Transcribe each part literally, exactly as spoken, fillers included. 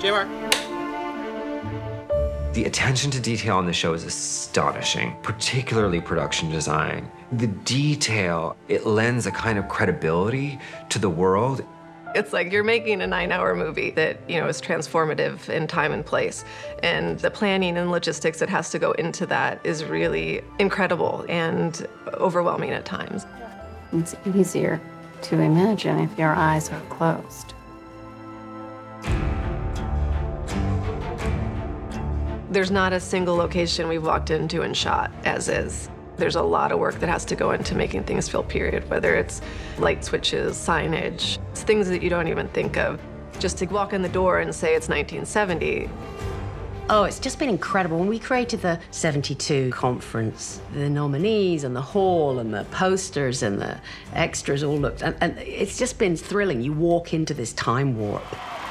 J R. The attention to detail on the show is astonishing, particularly production design. The detail, it lends a kind of credibility to the world. It's like you're making a nine-hour movie that, you know, is transformative in time and place. And the planning and logistics that has to go into that is really incredible and overwhelming at times. It's easier to imagine if your eyes are closed. There's not a single location we've walked into and shot as is. There's a lot of work that has to go into making things feel period, whether it's light switches, signage, it's things that you don't even think of. Just to walk in the door and say it's nineteen seventy. Oh, it's just been incredible. When we created the seventy-two conference, the nominees and the hall and the posters and the extras all looked, and, and it's just been thrilling. You walk into this time warp.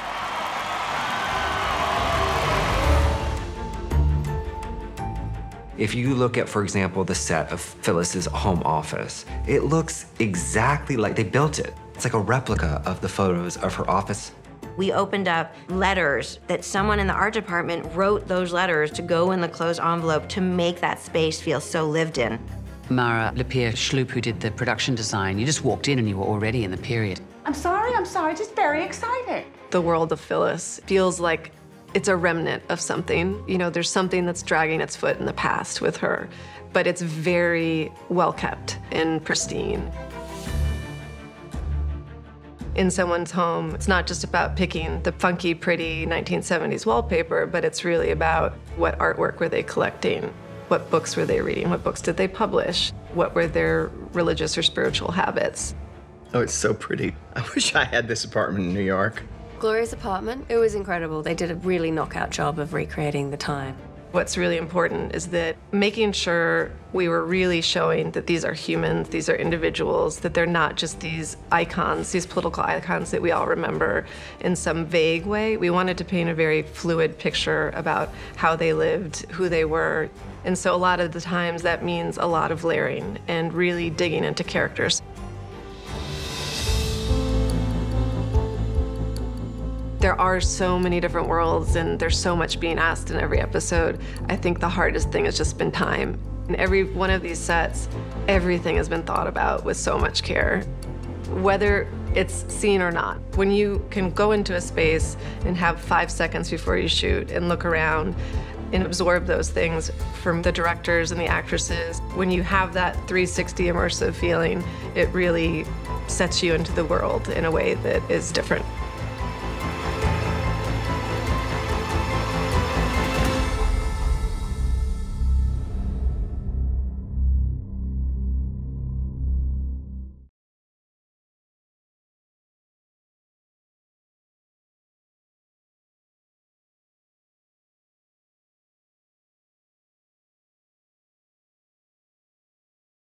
If you look at, for example, the set of Phyllis's home office, it looks exactly like they built it. It's like a replica of the photos of her office. We opened up letters that someone in the art department wrote those letters to go in the closed envelope to make that space feel so lived in. Mara LePere-Schloop, who did the production design, you just walked in and you were already in the period. I'm sorry, I'm sorry, just very excited. The world of Phyllis feels like it's a remnant of something. You know, there's something that's dragging its foot in the past with her, but it's very well kept and pristine. In someone's home, it's not just about picking the funky, pretty nineteen seventies wallpaper, but it's really about what artwork were they collecting? What books were they reading? What books did they publish? What were their religious or spiritual habits? Oh, it's so pretty. I wish I had this apartment in New York. Gloria's apartment, it was incredible. They did a really knockout job of recreating the time. What's really important is that making sure we were really showing that these are humans, these are individuals, that they're not just these icons, these political icons that we all remember in some vague way. We wanted to paint a very fluid picture about how they lived, who they were. And so a lot of the times that means a lot of layering and really digging into characters. There are so many different worlds, and there's so much being asked in every episode. I think the hardest thing has just been time. In every one of these sets, everything has been thought about with so much care, whether it's seen or not. When you can go into a space and have five seconds before you shoot and look around and absorb those things from the directors and the actresses, when you have that three sixty immersive feeling, it really sets you into the world in a way that is different.